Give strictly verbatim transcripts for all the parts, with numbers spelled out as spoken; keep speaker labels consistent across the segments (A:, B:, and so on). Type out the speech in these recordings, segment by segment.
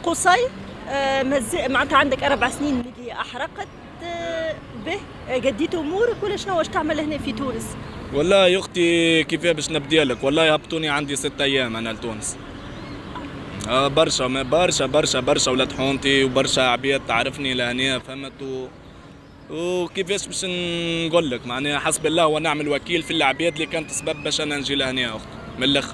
A: قصي آه معناتها عندك أربع سنين اللي أحرقت آه به قديت أمورك ولا شنو واش تعمل هنا في تونس؟
B: والله يا اختي كيفاه باش نبدي لك، والله هبطوني عندي ست ايام انا لتونس. آه برشا برشا برشا برشا ولاد حومتي وبرشا عباد تعرفني لهنا فهمت و... وكيفاش باش نقول لك معناها حسب الله ونعم الوكيل في العباد اللي كانت سبب باش انا نجي لهنا يا اختي من الاخر.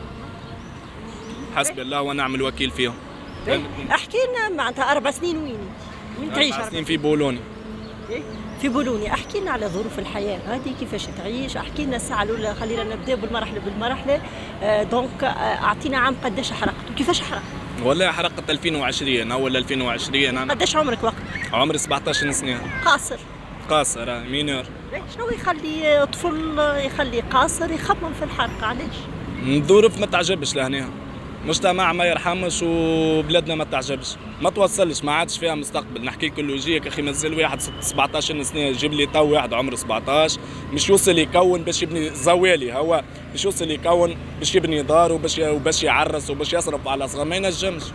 B: حسب الله ونعم الوكيل فيهم.
A: احكي لنا معناتها اربع سنين وين؟ وين تعيش؟
B: اربع سنين في بولوني.
A: في بولوني، احكي لنا على ظروف الحياه هذه كيفاش تعيش، احكي لنا الساعه الاولى خلينا نبدا بالمرحله بالمرحله، آه دونك آه اعطينا عام قداش حرقت وكيفاش حرقت؟
B: والله حرقت ألفين وعشرين اول ألفين وعشرين انا.
A: قداش عمرك وقت؟
B: عمري سبعطاش سنه.
A: قاصر.
B: قاصر اه مينور.
A: شنو يخلي طفل يخلي قاصر يخمم في الحرق علاش؟
B: الظروف ما تعجبش لهنا. مجتمع ما يرحمش وبلادنا ما تعجبش، ما توصلش ما عادش فيها مستقبل. نحكي لك اللوجيك اخي مازال واحد سبعطاش سنه يجيب لي تو واحد عمره سبعطاش مش يوصل يكون باش يبني زوالي، هو مش يوصل يكون باش يبني دار وباش وباش يعرس وباش يصرف على صغار ما ينجمش.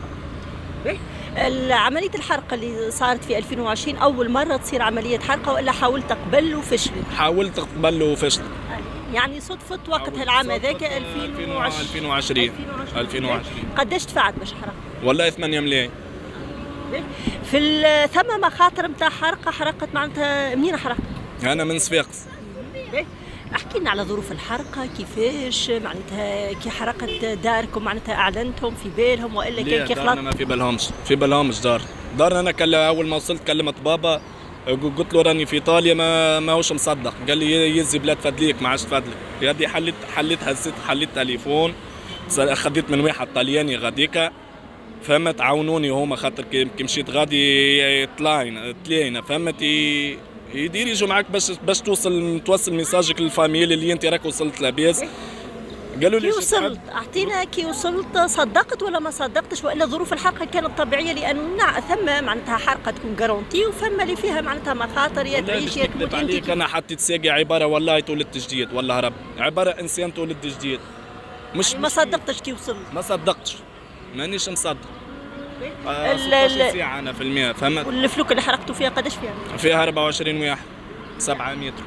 A: عملية الحرق اللي صارت في ألفين وعشرين أول مرة تصير عملية حرقة ولا حاولت قبل وفشلت؟
B: حاولت قبل وفشلت.
A: يعني صدفة وقت العام هذاك ألفين وعشرين.
B: ألفين وعشرين.
A: قداش دفعت باش حرق؟
B: والله ثمانية ملايين.
A: في ثم مخاطر نتاع حرقة حرقت معناتها منين حرقت؟
B: أنا من صفاقس.
A: احكي لنا على ظروف الحرقة كيفاش معناتها كي حرقت داركم معناتها أعلنتهم في بالهم وإلا كان كي خلط؟
B: ما في بالهمش، في بالهمش دار. دار أنا كل أول ما وصلت كلمت بابا قلت له راني في ايطاليا ما ماهوش مصدق، قال لي يزي بلاد فدليك ما عادش فدلك. غادي حليت حليت هزيت حليت تليفون خديت من واحد طلياني غاديكا فهمت عاونوني هما خاطر كي مشيت غادي طلعنا تلاينا فهمت يدير يجوا معاك باش باش توصل توصل ميساجك للفاميلي اللي انت راك وصلت لاباس. قالوا لي
A: كي وصلت اعطينا كي وصلت صدقت ولا ما صدقتش والا ظروف الحرقه كانت طبيعيه لانه ثم معناتها حرقه تكون جارونتي وفما اللي فيها معناتها مخاطر يا تعيش يا تموت انت.
B: انا حطيت ساقي عباره والله تولدت جديد والله رب عباره انسان تولد جديد مش
A: ما صدقتش كي وصلت؟
B: ما صدقتش مانيش مصدق.
A: آه ستاشر
B: ساعه انا في المية فهمت.
A: والفلوك اللي حرقتوا فيها قداش فيها؟
B: فيها أربعة وعشرين واحد سبعة متر.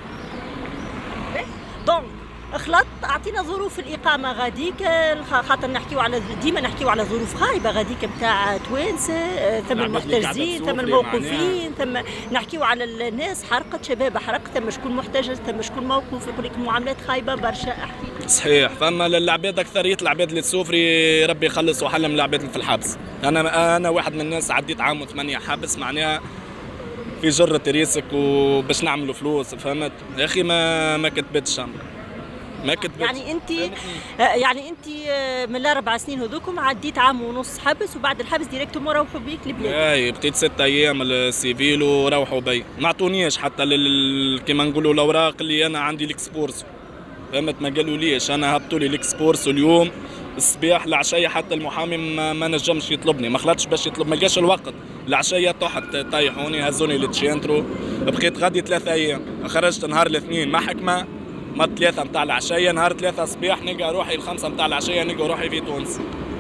A: دونك خلط اعطينا ظروف الاقامه غاديك خاطر نحكيو على ديما نحكيو على ظروف خايبه غاديك نتاع توانسه ثم المحتجزين ثم الموقوفين ثم نحكيو على الناس حرقت شباب حرقت ثم شكون محتجز ثم شكون موقوف يقول لك معاملات خايبه برشا. احكي
B: صحيح فما العباد اكثريه العباد اللي تسوفري ربي يخلص وحلم العباد اللي في الحبس. انا انا واحد من الناس عديت عام وثمانيه حبس معناها في جرة ريسك وباش نعملوا فلوس فهمت يا اخي ما ما كتبتش ما كتبت.
A: يعني انت يعني انت من الاربع سنين هذوكم عديت عام ونص حبس وبعد الحبس ديريكتوم روحوا بيك لبلادك؟
B: اي بديت ست ايام السيفيل وروحوا بي ما عطونيش حتى لل... كيما نقولوا الاوراق اللي انا عندي الاكسبورس فهمت ما قالوا ليش انا هبطوا لي الاكسبورس اليوم الصباح العشيه حتى المحامي ما, ما نجمش يطلبني ما خلاتش باش يطلب ما جاش الوقت العشيه طحت طيحوني هزوني للتشينترو بقيت غادي ثلاثة ايام خرجت نهار الاثنين محكمه ما ثلاثة متاع العشية نهار ثلاثة صباح نلقى روحي الخمسة متاع العشية نلقى روحي في تونس.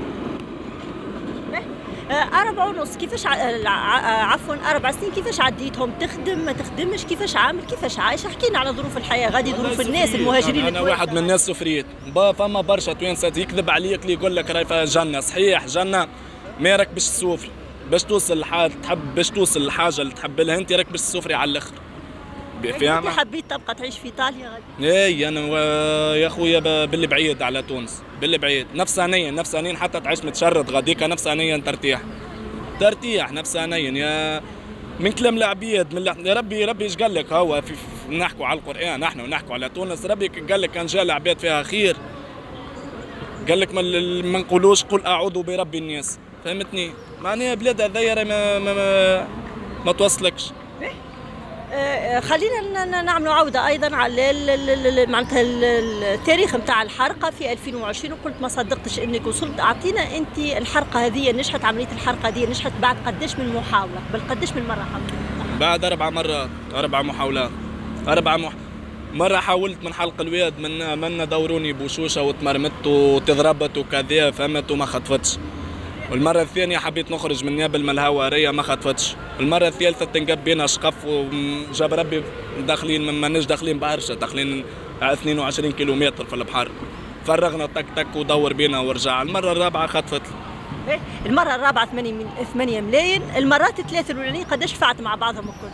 A: أربعة ونص كيفاش عفوا أربع سنين كيفاش عديتهم؟ تخدم ما تخدمش كيفاش عامل كيفاش عايش؟ احكينا على ظروف الحياة غادي ظروف الناس المهاجرين.
B: أنا واحد من الناس سفريت فما برشا توانسات يكذب عليك اللي يقول لك راهي فيها جنة صحيح جنة ما راك باش تسوفري باش توصل لحاجة تحب باش توصل للحاجة اللي تحب لها أنت راك باش تسوفري على الآخر.
A: انت حبيت تبقى تعيش في ايطاليا غادي؟
B: اي انا و... يا خويا باللي بعيد على تونس باللي بعيد نفس ثانيا نفس ثانيا حتى تعيش متشرد غاديك نفس ثانيا ترتاح ترتاح نفس ثانيا يا من كلام العبيد من يا ربي ربي ايش قال لك هو في نحكوا على القران نحن ونحكوا على تونس ربي قال لك كان جا العباد فيها خير قال لك ما, ما نقولوش قل اعوذ برب الناس فهمتني معناها بلاد هذيا ما ما, ما, ما توصلكش.
A: خلينا نعملوا عودة أيضا على معناتها التاريخ نتاع الحرقة في ألفين وعشرين وقلت ما صدقتش إنك وصلت. أعطينا أنت الحرقة هذه نجحت عملية الحرقة هذه نجحت بعد قداش من محاولة بل قداش من مرة حاولت؟
B: بعد أربع مرات أربع محاولات أربع مح... مرة حاولت من حلق الواد من من دوروني بوشوشة وتمرمت وتضربت وكذا فهمت وما خطفتش. والمرة الثانية حبيت نخرج من نابل من الهوارية ما خطفتش. المرة الثالثة تنقب بينا شقف وجاب ربي داخلين ماناش داخلين برشا، داخلين اثنين وعشرين كيلومتر في البحر. فرغنا تك تك ودور بينا ورجع. المرة الرابعة خطفت.
A: المرة الرابعة ثمانية ملايين، المرات الثلاثة الأولانيين قداش دفعت مع بعضهم الكل؟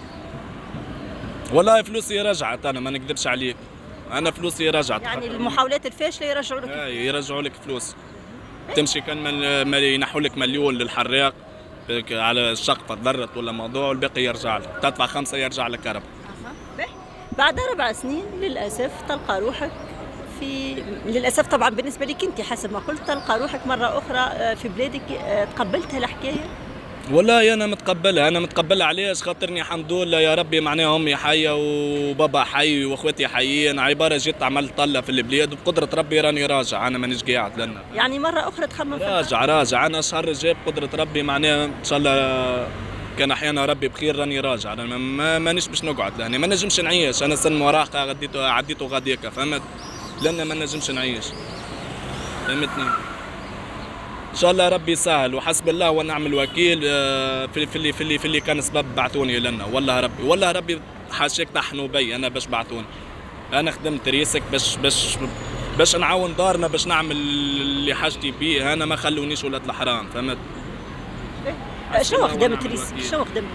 B: والله فلوسي رجعت، أنا ما نكذبش عليك. أنا فلوسي رجعت.
A: يعني المحاولات الفاشلة يرجعوا لك؟
B: اي يرجعوا لك فلوس. تمشي كان من ينحوا لك مليون للحراق على الشقفة تضرت ولا موضوع والباقي يرجع لك، تدفع خمسة يرجع لك كهرباء.
A: بعد أربع سنين للأسف تلقى روحك في للأسف طبعا بالنسبة لك أنت حسب ما قلت تلقى روحك مرة أخرى في بلادك. تقبلتها الحكاية؟
B: والله أنا متقبلها، أنا متقبلها علاش؟ خاطرني الحمد لله يا ربي معناها أمي حية وبابا حي وأخواتي حيين، عبارة جيت عملت طلة في البلاد وبقدرة ربي راني راجع، أنا مانيش قاعد لنا.
A: يعني مرة أخرى تخمم؟
B: راجع راجع أنا الشهر الجاي بقدرة ربي معناها إن شاء الله كان أحيانا ربي بخير راني راجع. أنا ما مانيش باش نقعد لهنا، ما نجمش نعيش. أنا سن مراهقة عديته عديته غاديكا فهمت؟ لأن ما نجمش نعيش فهمتني؟ ان شاء الله ربي يسهل وحسب الله ونعم الوكيل في في اللي في اللي في اللي كان سبب بعثوني لنا. والله ربي والله ربي حاشاك طحنوا بي انا باش بعثوني. انا خدمت ريسك باش باش باش نعاون دارنا باش نعمل اللي حاجتي بيه. انا ما خلونيش ولاد الحرام فهمت؟
A: شنو خدمت ريسك؟ شنو خدمت؟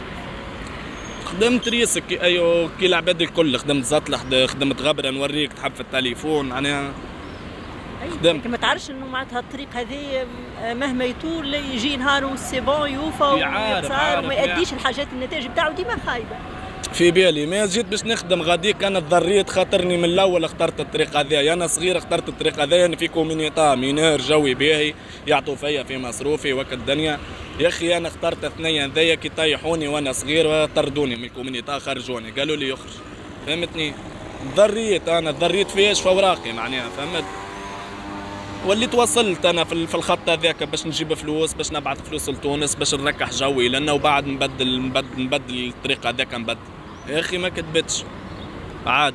B: خدمت ريسك ايوه كي العباد الكل. خدمت زطلة، خدمت غبره نوريك تحب في التليفون معناها.
A: خدمت. ما تعرفش انه معناتها الطريق هذه مهما يطول يجي نهار والسيبون يوفى ويتصار وما يأديش الحاجات النتائج بتاعه ديما خايبه.
B: في بالي ما جيت باش نخدم غاديك انا تضريت خاطرني من الاول اخترت الطريق هذايا. انا صغير اخترت الطريق هذايا. انا في كومينيتا مينور جوي باهي يعطوا فيا في مصروفي وقت الدنيا. يا اخي انا اخترت اثنين ذايا كي طيحوني وانا صغير وطردوني من الكومينيتا خرجوني قالوا لي يخرج فهمتني. ضريت انا ضريت فيش في اوراقي معناها فهمت. واللي توصلت انا في الخط هذاك باش نجيب فلوس باش نبعث فلوس لتونس باش نركح جوي لانه وبعد نبدل نبدل نبدل الطريق هذاك نبدل. يا اخي ما كذبتش عاد.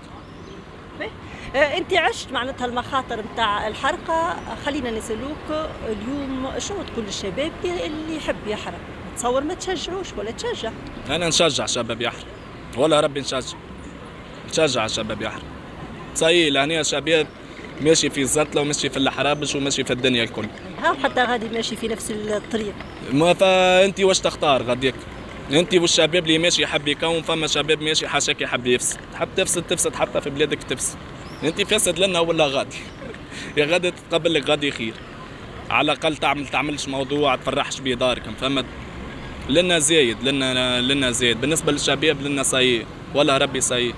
A: انت عشت معناتها المخاطر نتاع الحرقه. خلينا نسالوك اليوم شنو تقول للشباب اللي يحب يحرق؟ تصور ما تشجعوش ولا تشجع؟
B: انا نشجع شباب يحرق والله ربي نشجع نشجع شباب يحرق. صاي لهنا شباب ماشي في الزتله وماشي في الحرابش وماشي في الدنيا الكل.
A: ها حتى غادي ماشي في نفس الطريق.
B: ما فانت واش تختار غاديك؟ انت والشباب اللي ماشي يحب يكون. فما شباب ماشي حاشاك يحب يفسد. تحب تفسد تفسد حتى في بلادك تفسد. انت فاسد لنا ولا غادي؟ يا غادي تقبل لك غادي خير. على الاقل تعمل تعملش موضوع تفرحش بيه داركم فهمت؟ لنا زايد لنا لنا زايد بالنسبه للشباب لنا صاي والله ربي صاي.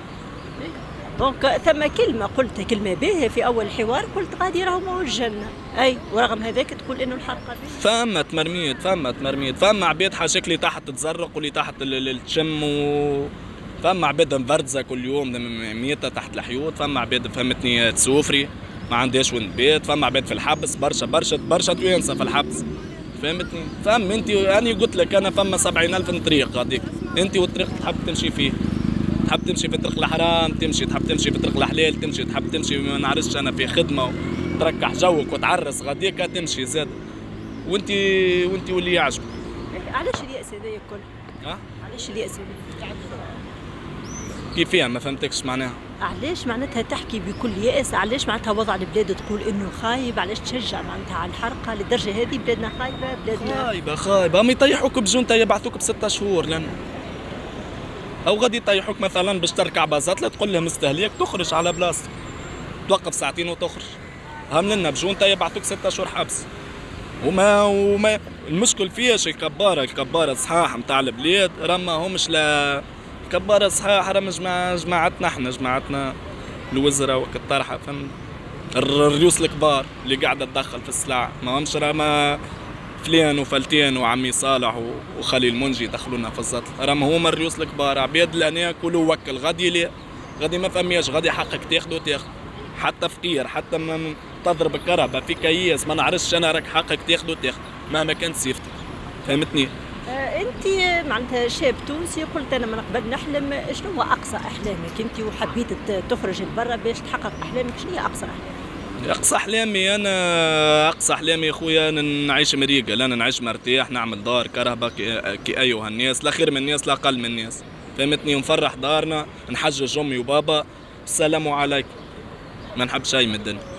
A: دونك ثم كلمة قلتها كلمة باهية في أول الحوار قلت غادي راهو موجه لنا، أي ورغم هذاك تقول إنه الحرقة باهية.
B: فما تمرميت فما تمرميت فما عباد حاشاك اللي تحت تزرق واللي تحت التشم و فما عباد مفرزة كل يوم ميتة تحت الحيوط. فما عباد فهمتني تسوفري ما عندهاش وين تبات. فما عباد في الحبس برشا برشا برشا توانسة في الحبس فهمتني. فهم أنت أنا قلت لك أنا فما سبعين ألف طريق غاديك. أنت والطريق تحب تمشي فيه. تحب تمشي في طريق الحرام تمشي، تحب تمشي في طريق الحلال تمشي، تحب تمشي ما نعرفش انا في خدمه وتركح جوك وتعرس غاديك تمشي زاد. وانت وانت واللي يعجبك.
A: علاش اليأس هذايا الكل؟
B: ها؟
A: علاش اليأس هذايا؟
B: كيفاه ما فهمتكش معناها؟
A: علاش معناتها تحكي بكل يأس؟ علاش معناتها وضع البلاد تقول انه خايب؟ علاش تشجع معناتها على الحرقه للدرجه هذه؟ بلادنا خايبه بلادنا
B: خايبه خايبه. هم يطيحوك بجنطه يبعثوك بستة شهور لان او غادي يطيحوك مثلا باش تركع بازات لا تقول لهم استهليك تخرج على بلاصتك توقف ساعتين وتخرج. هم لنا بجونتا يبعثوك ستة شهور حبس. وما وما المشكل فياش الكباره الكباره صحاح نتاع البلاد راه ماهمش لا كباره صحاح راه جماعة جماعتنا احنا جماعتنا الوزراء وقت الطرحه فهم الريوس الكبار اللي قاعده تدخل في السلع ماهمش راه ما فلان وفلتان وعمي صالح وخليل منجي دخلونا في الزطل. راهم هما الريوس الكبار عباد لهنا كلوا وكل غادي ليه غادي ما فماش غادي حقك تاخذه تاخذ حتى فقير حتى ما تضرب الكهرباء في كياس ما نعرفش انا راك حقك تاخذه تاخذ مهما كانت سيفتك فهمتني.
A: آه انت معناتها شاب تونسي قلت انا من قبل نحلم. شنو هو اقصى احلامك انت وحبيت تخرج لبرا باش تحقق احلامك؟ شنو هي اقصى احلامك؟
B: اقصى احلامي انا اقصى احلامي خويا نعيش مريقل، انا نعيش مرتاح، نعمل دار كرهبه كي ايها الناس، لا خير من الناس لا اقل من الناس، فهمتني؟ ونفرح دارنا، نحجج امي وبابا، السلام عليكم، ما نحب شيء من الدنيا.